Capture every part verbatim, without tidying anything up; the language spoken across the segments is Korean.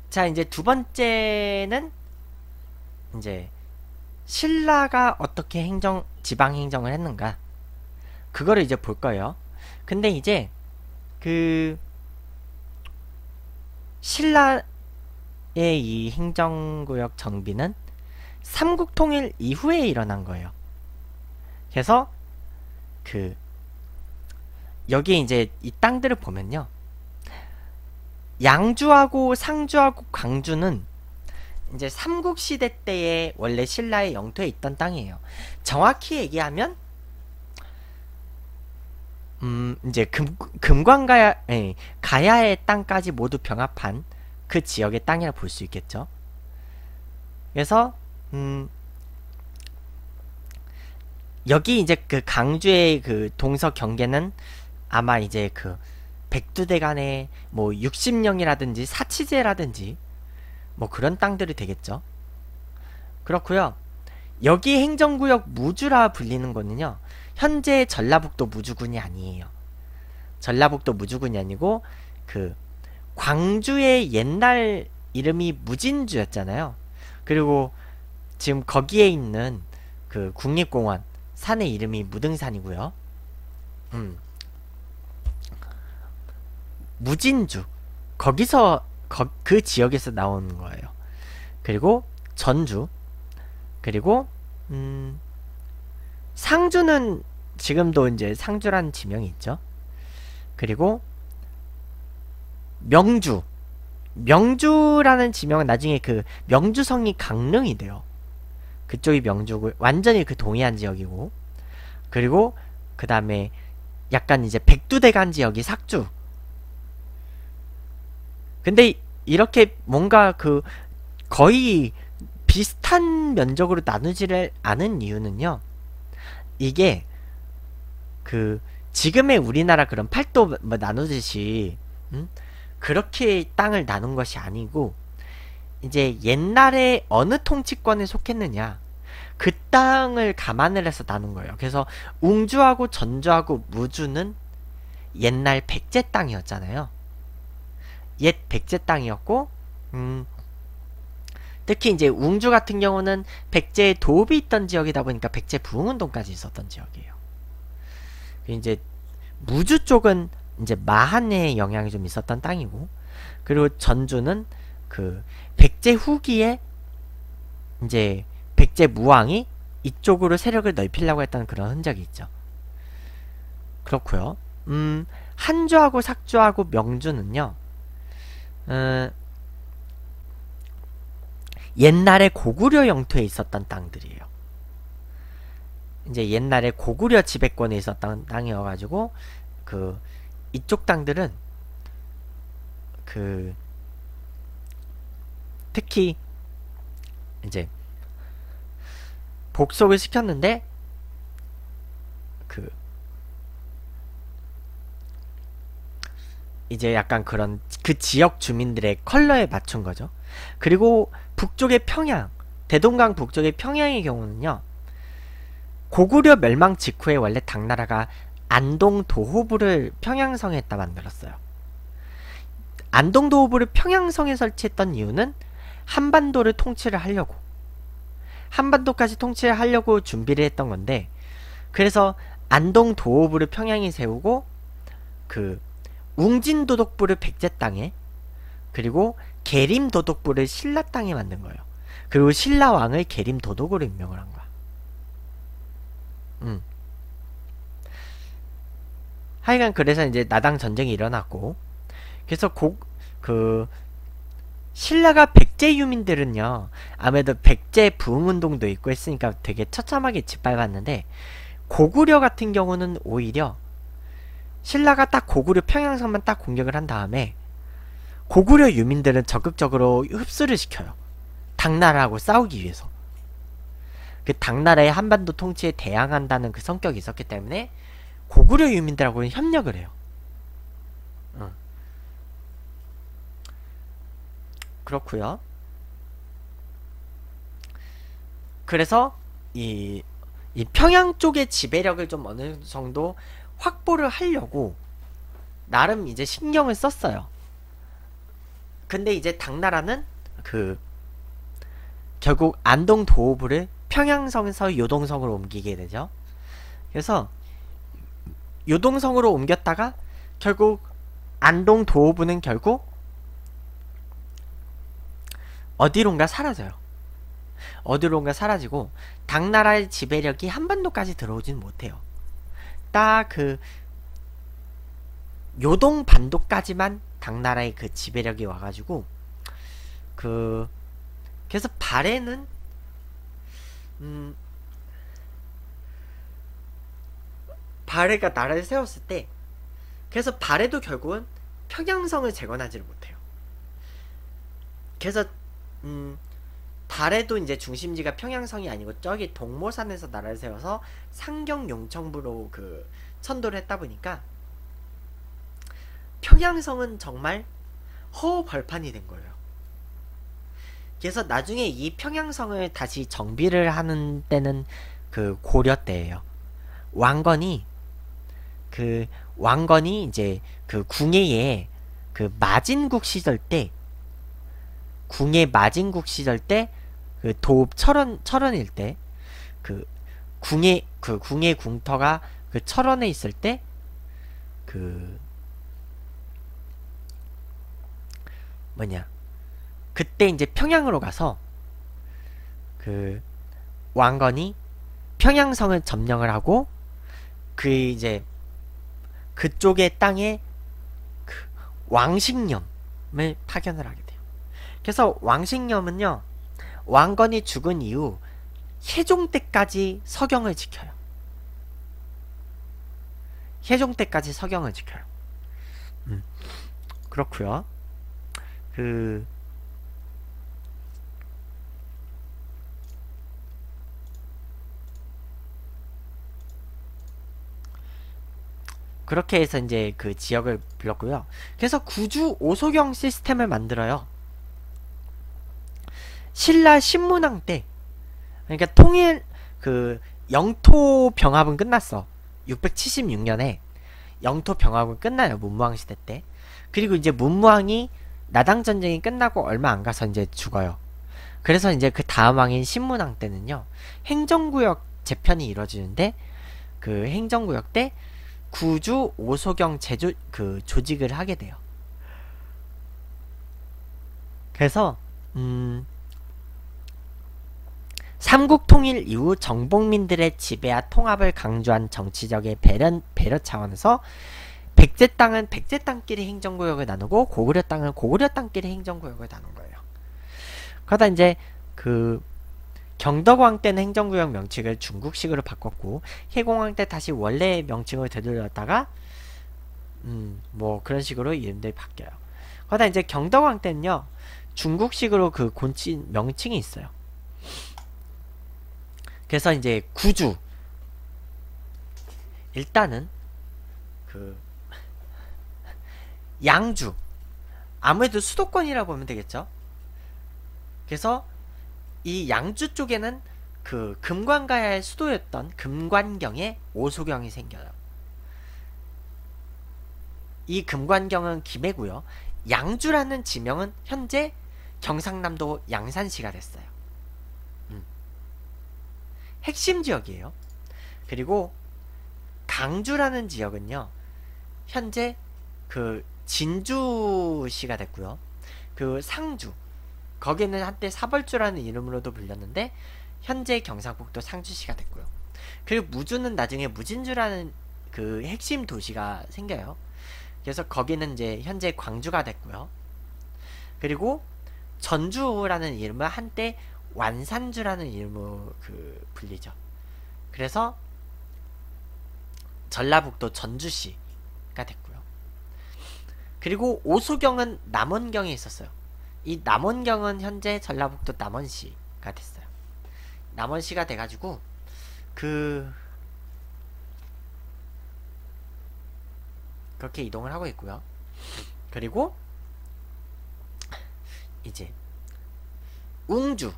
자, 이제 두 번째는 이제 신라가 어떻게 행정, 지방 행정을 했는가. 그거를 이제 볼 거예요. 근데 이제 그 신라의 이 행정구역 정비는 삼국통일 이후에 일어난 거예요. 그래서 그 여기 이제 이 땅들을 보면요, 양주하고 상주하고 광주는 이제 삼국시대 때에 원래 신라의 영토에 있던 땅이에요. 정확히 얘기하면 음 이제 금, 금관가야, 예, 가야의 땅까지 모두 병합한 그 지역의 땅이라 볼 수 있겠죠. 그래서 음 여기 이제 그 강주의 그 동서 경계는 아마 이제 그 백두대간의 뭐 육십령이라든지 사치제라든지 뭐 그런 땅들이 되겠죠. 그렇고요. 여기 행정구역 무주라 불리는 거는요, 현재 전라북도 무주군이 아니에요. 전라북도 무주군이 아니고 그 광주의 옛날 이름이 무진주였잖아요. 그리고 지금 거기에 있는 그 국립공원 산의 이름이 무등산이고요. 음. 무진주, 거기서 거, 그 지역에서 나오는 거예요. 그리고 전주, 그리고 음, 상주는 지금도 이제 상주라는 지명이 있죠. 그리고 명주, 명주라는 지명은 나중에 그 명주성이 강릉이 돼요. 그쪽이 명주고 완전히 그 동해안 지역이고, 그리고 그 다음에 약간 이제 백두대간 지역이 삭주. 근데 이렇게 뭔가 그 거의 비슷한 면적으로 나누지를 않은 이유는요, 이게 그 지금의 우리나라 그런 팔도 뭐 나누듯이 음? 그렇게 땅을 나눈 것이 아니고, 이제 옛날에 어느 통치권에 속했느냐, 그 땅을 감안을 해서 나눈 거예요. 그래서 웅주하고 전주하고 무주는 옛날 백제 땅이었잖아요. 옛 백제 땅이었고, 음, 특히 이제 웅주 같은 경우는 백제의 도읍이 있던 지역이다 보니까 백제 부흥운동까지 있었던 지역이에요. 이제 무주 쪽은 이제 마한의 영향이 좀 있었던 땅이고, 그리고 전주는 그 백제 후기에 이제 백제 무왕이 이쪽으로 세력을 넓히려고 했던 그런 흔적이 있죠. 그렇고요. 음, 한주하고 삭주하고 명주는요, 어, 옛날에 고구려 영토에 있었던 땅들이에요. 이제 옛날에 고구려 지배권에 있었던 땅이어가지고 그 이쪽 땅들은 그 특히 이제 복속을 시켰는데 그 이제 약간 그런 그 지역 주민들의 컬러에 맞춘 거죠. 그리고 북쪽의 평양, 대동강 북쪽의 평양의 경우는요, 고구려 멸망 직후에 원래 당나라가 안동 도호부를 평양성에다 만들었어요. 안동 도호부를 평양성에 설치했던 이유는 한반도를 통치를 하려고, 한반도까지 통치를 하려고 준비를 했던 건데, 그래서 안동 도호부를 평양에 세우고 그 웅진도독부를 백제 땅에, 그리고 계림도독부를 신라 땅에 만든 거예요. 그리고 신라왕을 계림도독으로 임명을 한 거야. 음. 하여간 그래서 이제 나당 전쟁이 일어났고, 그래서 고, 그 신라가 백제 유민들은요, 아무래도 백제 부흥운동도 있고 했으니까 되게 처참하게 짓밟았는데, 고구려 같은 경우는 오히려 신라가 딱 고구려 평양성만 딱 공격을 한 다음에 고구려 유민들은 적극적으로 흡수를 시켜요. 당나라하고 싸우기 위해서. 그 당나라의 한반도 통치에 대항한다는 그 성격이 있었기 때문에 고구려 유민들하고는 협력을 해요. 응. 그렇구요. 그래서 이, 이 평양 쪽의 지배력을 좀 어느 정도 확보를 하려고 나름 이제 신경을 썼어요. 근데 이제 당나라는 그 결국 안동 도호부를 평양성에서 요동성으로 옮기게 되죠. 그래서 요동성으로 옮겼다가 결국 안동 도호부는 결국 어디론가 사라져요. 어디론가 사라지고 당나라의 지배력이 한반도까지 들어오진 못해요. 딱 그 요동 반도까지만 당나라의 그 지배력이 와가지고 그 그래서 발해는 음 발해가 나라를 세웠을 때 그래서 발해도 결국은 평양성을 재건하지를 못해요. 그래서 음 발해도 이제 중심지가 평양성이 아니고 저기 동모산에서 나라를 세워서 상경 용청부로 그 천도를 했다 보니까 평양성은 정말 허허벌판이 된 거예요. 그래서 나중에 이 평양성을 다시 정비를 하는 때는 그 고려 때예요. 왕건이 그 왕건이 이제 그 궁예의 그 마진국 시절 때 궁예 마진국 시절 때 그 도읍 철원 철원일 때 그 궁예 그 궁예 궁터가 그 철원에 있을 때 그 뭐냐 그때 이제 평양으로 가서 그 왕건이 평양성을 점령을 하고 그 이제 그쪽의 땅에 그 왕식념을 파견을 하게 돼요. 그래서 왕식념은요 왕건이 죽은 이후 세종 때까지 서경을 지켜요. 세종 때까지 서경을 지켜요. 음, 그렇고요. 그 그렇게 해서 이제 그 지역을 불렀고요. 그래서 구주 오소경 시스템을 만들어요. 신라 신문왕 때 그러니까 통일 그 영토 병합은 끝났어. 육백칠십육 년에 영토 병합은 끝나요. 문무왕 시대 때. 그리고 이제 문무왕이 나당 전쟁이 끝나고 얼마 안 가서 이제 죽어요. 그래서 이제 그 다음 왕인 신문왕 때는요. 행정구역 재편이 이루어지는데 그 행정구역 때 구주 오소경 제조 그 조직을 하게 돼요. 그래서 음 삼국 통일 이후 정복민들의 지배와 통합을 강조한 정치적의 배려, 배려 차원에서 백제 땅은 백제 땅끼리 행정구역을 나누고 고구려 땅은 고구려 땅끼리 행정구역을 나눈 거예요. 그러다 이제 그 경덕왕 때는 행정구역 명칭을 중국식으로 바꿨고 해공왕 때 다시 원래 명칭을 되돌렸다가 음 뭐 그런 식으로 이름들이 바뀌어요. 그러다 이제 경덕왕 때는요 중국식으로 그 곤칭 명칭이 있어요. 그래서 이제 구주 일단은 그 양주 아무래도 수도권이라고 보면 되겠죠. 그래서 이 양주 쪽에는 그 금관가야의 수도였던 금관경에 오소경이 생겨요. 이 금관경은 김해고요. 양주라는 지명은 현재 경상남도 양산시가 됐어요. 음. 핵심 지역이에요. 그리고 강주라는 지역은요. 현재 그 진주시가 됐고요. 그 상주 거기는 한때 사벌주라는 이름으로도 불렸는데 현재 경상북도 상주시가 됐고요. 그리고 무주는 나중에 무진주라는 그 핵심 도시가 생겨요. 그래서 거기는 이제 현재 광주가 됐고요. 그리고 전주라는 이름은 한때 완산주라는 이름으로 그 불리죠. 그래서 전라북도 전주시가 됐고요. 그리고 오소경은 남원경에 있었어요. 이 남원경은 현재 전라북도 남원시가 됐어요. 남원시가 돼가지고 그 그렇게 이동을 하고 있고요. 그리고 이제 웅주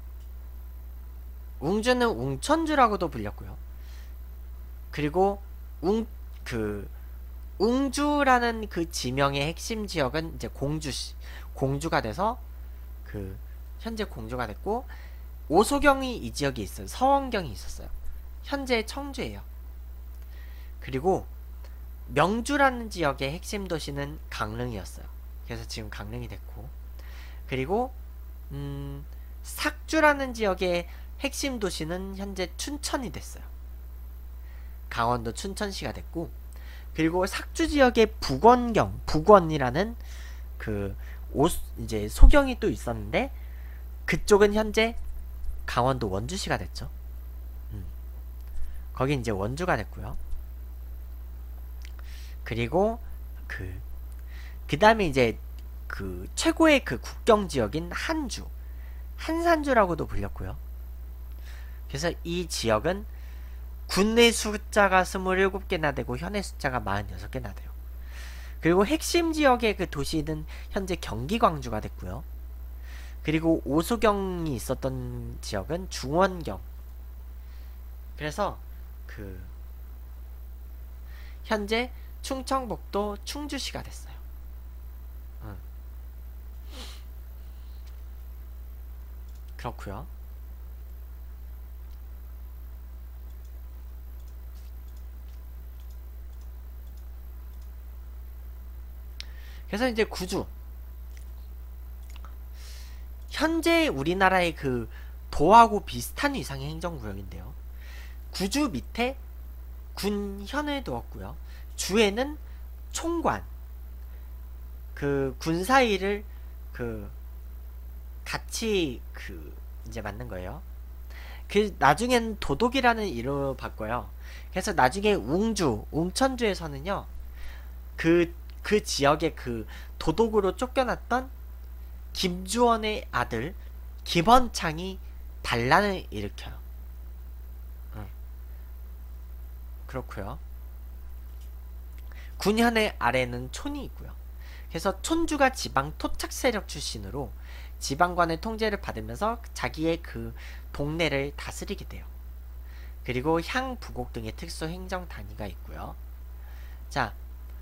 웅주는 웅천주라고도 불렸고요. 그리고 웅 그 웅주라는 그 지명의 핵심 지역은 이제 공주시, 공주가 돼서 그 현재 공주가 됐고, 오소경이 이 지역에 있어요. 서원경이 있었어요. 현재 청주예요. 그리고 명주라는 지역의 핵심 도시는 강릉이었어요. 그래서 지금 강릉이 됐고, 그리고 음, 삭주라는 지역의 핵심 도시는 현재 춘천이 됐어요. 강원도 춘천시가 됐고, 그리고 삭주 지역의 북원경, 북원이라는 그 오, 이제 소경이 또 있었는데, 그쪽은 현재 강원도 원주시가 됐죠. 음. 거기 이제 원주가 됐고요. 그리고 그 그 다음에 이제 그 최고의 그 국경 지역인 한주, 한산주라고도 불렸고요. 그래서 이 지역은 군의 숫자가 스물일곱 개나 되고 현의 숫자가 마흔여섯 개나 돼요. 그리고 핵심 지역의 그 도시는 현재 경기 광주가 됐고요. 그리고 오소경이 있었던 지역은 중원경. 그래서 그 현재 충청북도 충주시가 됐어요. 응. 그렇고요. 그래서 이제 구주, 현재 우리나라의 그 도하고 비슷한 위상의 행정구역인데요. 구주 밑에 군현을 두었고요. 주에는 총관, 그 군사일을 그 같이 그 이제 만든 거예요. 그 나중엔 도독이라는 이름으로 바꿔요. 그래서 나중에 웅주, 웅천주에서는요, 그, 그 지역의 그 도독으로 쫓겨났던 김주원의 아들 김원창이 반란을 일으켜요. 응. 그렇고요. 군현의 아래는 촌이 있고요. 그래서 촌주가 지방 토착 세력 출신으로 지방관의 통제를 받으면서 자기의 그 동네를 다스리게 돼요. 그리고 향, 부곡 등의 특수 행정 단위가 있고요. 자,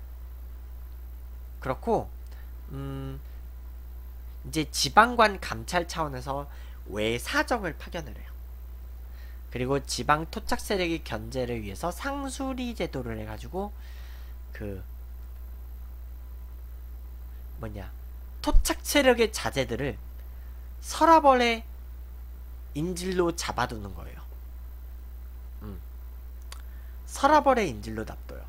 그렇고 음, 이제 지방관 감찰 차원에서 외사정을 파견을 해요. 그리고 지방 토착 세력의 견제를 위해서 상수리 제도를 해가지고 그 뭐냐 토착 세력의 자제들을 서라벌의 인질로 잡아두는 거예요. 음. 서라벌의 인질로 납둬요.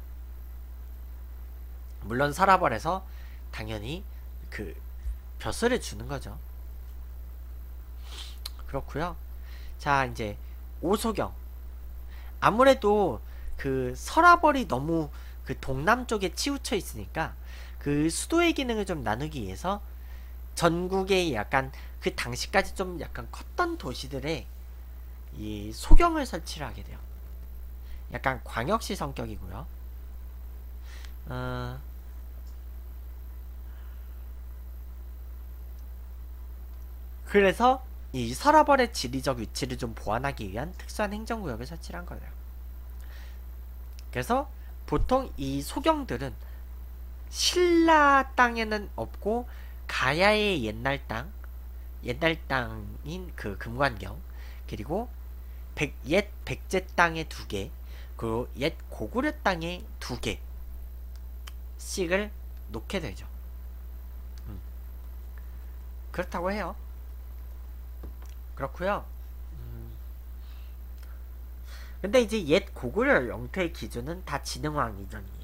물론 서라벌에서 당연히 그 벼슬을 주는 거죠. 그렇고요. 자, 이제 오소경. 아무래도 그 서라벌이 너무 그 동남쪽에 치우쳐 있으니까 그 수도의 기능을 좀 나누기 위해서 전국에 약간 그 당시까지 좀 약간 컸던 도시들에 이 소경을 설치를 하게 돼요. 약간 광역시 성격이고요. 어... 그래서 이 서라벌의 지리적 위치를 좀 보완하기 위한 특수한 행정구역을 설치한 거예요. 그래서 보통 이 소경들은 신라 땅에는 없고 가야의 옛날 땅, 옛날 땅인 그 금관경, 그리고 백, 옛 백제 땅에 두 개, 그리고 옛 고구려 땅에 두 개씩을 놓게 되죠. 음. 그렇다고 해요. 그렇고요. 음. 근데 이제 옛 고구려 영토의 기준은 다 진흥왕 이전이에요.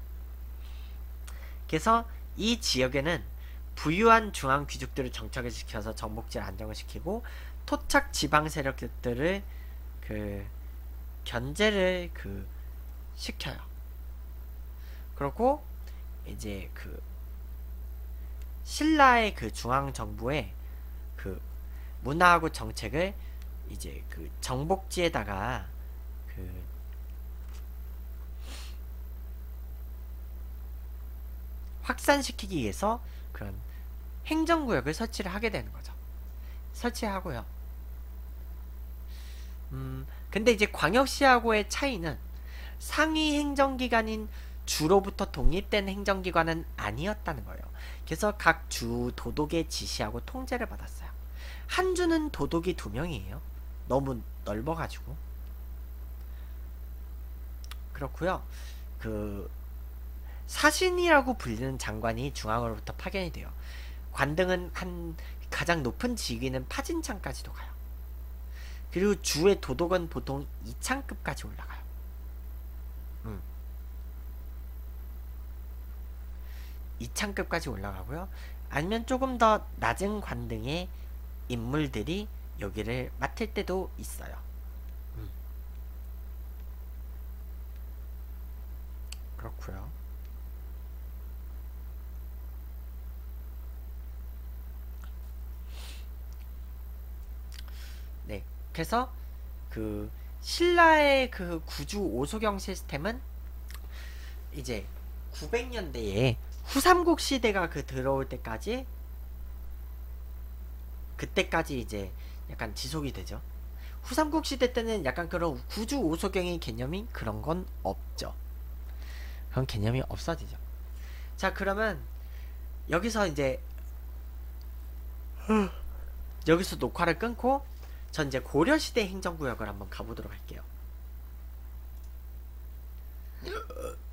그래서 이 지역에는 부유한 중앙 귀족들을 정착을 시켜서 정복지를 안정을 시키고 토착 지방 세력들을 그 견제를 그 시켜요. 그렇고 이제 그 신라의 그 중앙 정부의 그 문화하고 정책을 이제 그 정복지에다가 그 확산시키기 위해서 그런 행정구역을 설치를 하게 되는 거죠. 설치하고요. 음, 근데 이제 광역시하고의 차이는 상위 행정기관인 주로부터 독립된 행정기관은 아니었다는 거예요. 그래서 각 주 도독의 지시하고 통제를 받았어요. 한 주는 도독이 두 명이에요. 너무 넓어가지고. 그렇고요. 그 사신이라고 불리는 장관이 중앙으로부터 파견이 돼요. 관등은 한 가장 높은 직위는 파진창까지도 가요. 그리고 주의 도독은 보통 이 창급까지 올라가요. 음. 이 창급까지 올라가고요. 아니면 조금 더 낮은 관등의 인물들이 여기를 맡을 때도 있어요. 음. 그렇고요. 네. 그래서 그 신라의 그 구주 오소경 시스템은 이제 구백 년대에 후삼국 시대가 그 들어올 때까지, 그때까지 이제 약간 지속이 되죠. 후삼국 시대 때는 약간 그런 구주 오소경의 개념이 그런 건 없죠. 그런 개념이 없어지죠. 자, 그러면 여기서 이제 여기서 녹화를 끊고 전 이제 고려시대 행정구역을 한번 가보도록 할게요.